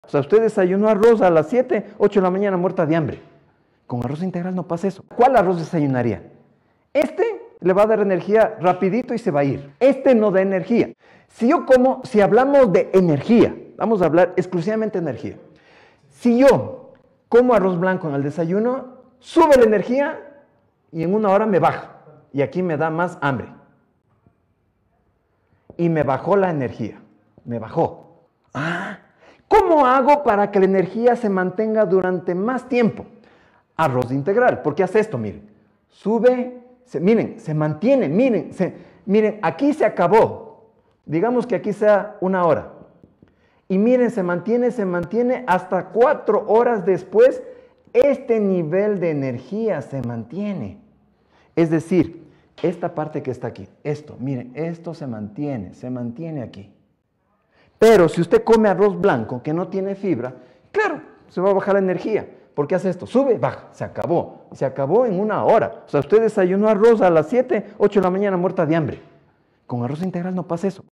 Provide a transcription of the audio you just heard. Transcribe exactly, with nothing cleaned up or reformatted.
O sea, usted desayunó arroz a las siete, ocho de la mañana muerta de hambre. Con arroz integral no pasa eso. ¿Cuál arroz desayunaría? Este le va a dar energía rapidito y se va a ir. Este no da energía. Si yo como, si hablamos de energía, vamos a hablar exclusivamente de energía. Si yo como arroz blanco en el desayuno, sube la energía y en una hora me baja. Y aquí me da más hambre. Y me bajó la energía. Me bajó. Ah, ¿cómo hago para que la energía se mantenga durante más tiempo? Arroz integral. ¿Por qué hace esto? Miren. Sube, se, miren, se mantiene, miren, se, miren, aquí se acabó. Digamos que aquí sea una hora. Y miren, se mantiene, se mantiene hasta cuatro horas después. Este nivel de energía se mantiene. Es decir, esta parte que está aquí, esto, miren, esto se mantiene, se mantiene aquí. Pero si usted come arroz blanco que no tiene fibra, claro, se va a bajar la energía. ¿Por qué hace esto? Sube, baja, se acabó. Se acabó en una hora. O sea, usted desayunó arroz a las siete, ocho de la mañana muerta de hambre. Con arroz integral no pasa eso.